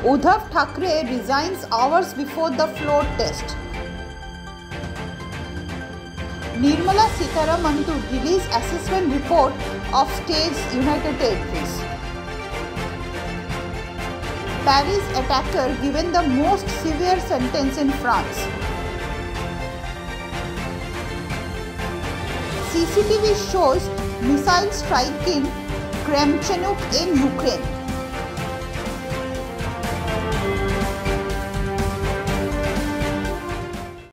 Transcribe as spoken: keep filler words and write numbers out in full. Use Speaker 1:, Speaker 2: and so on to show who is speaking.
Speaker 1: Uddhav Thackeray resigns hours before the floor test. Nirmala Sitharaman to release assessment report of states United Territories. Paris attacker given the most severe sentence in France. C C T V shows missile strike in Kremenchuk in Ukraine.